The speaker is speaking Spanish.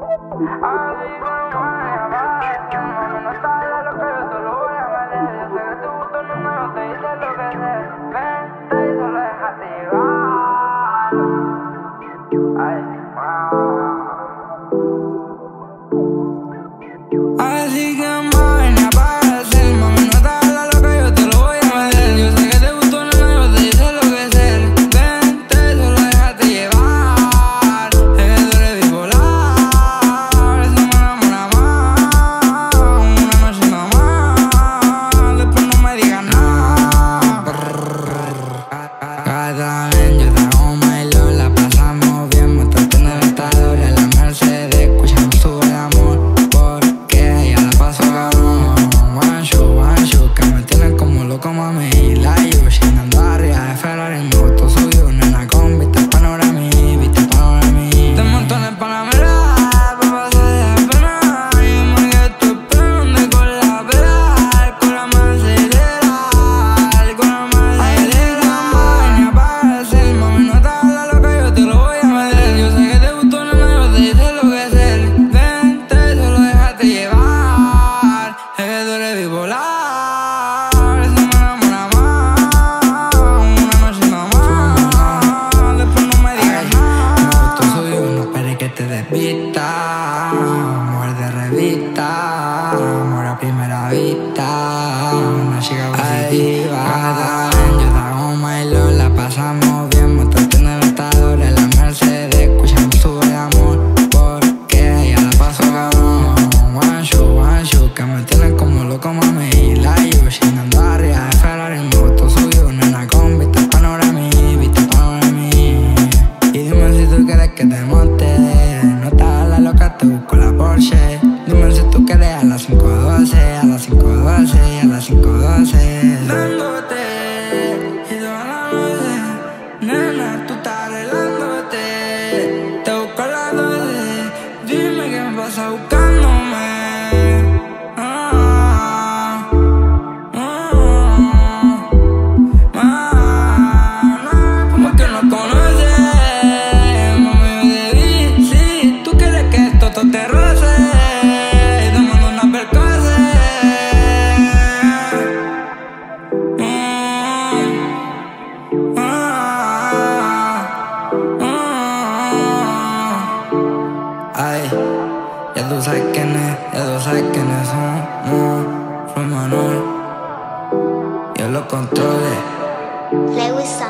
Así como me mami, no sabes lo que yo te lo voy a valer. Yo sé que tu gusto no me te dice lo que sé. Vente y solo déjate llevar. Ay, así que mami, apaga el mami, no sabes lo que yo te lo voy a valer. Yo sé que te gustó, no te dice lo que sé. Vente y solo déjate llevar. Es que tú eres bipolar. Cada vez yo te hago Milo, la pasamos bien, montate en el estador de la Mercedes, escuchando sube el amor, porque ya la paso cabrón. One show, que me tienen como loco, mami, y la yo, llenando arriba de Ferrari, moto subió, nena con vista panoramí, te monto en el Panamera, pa' pasar de pena, y me quedo esperando con la pera, con la Mercedes. Amor de revista, amor a primera vista, una chica positiva. Cada vez yo te hago Milo, la pasamos bien, montate en el estador de la Mercedes, escuchando sube el amor, porque ya la paso cabrón. One show, que me tienen como loco, mami, y la yo, llenando arriba de Ferrari, moto subió, nena con vista panoramí, y dime si tú quieres que te monte. Te busco la Porsche. Dime si tú quieres a las 5:12, a las 5:12, a las 5:12. Dándote y toda la noche, nena, tú estás arreglándote. Te busco a las 12. Dime qué me pasa buscándome. Como que no conoces. Te roce, te mando una percance. Ay, ya tú sabes quiénes somos. Fue Manuel, yo lo controlé. Lewis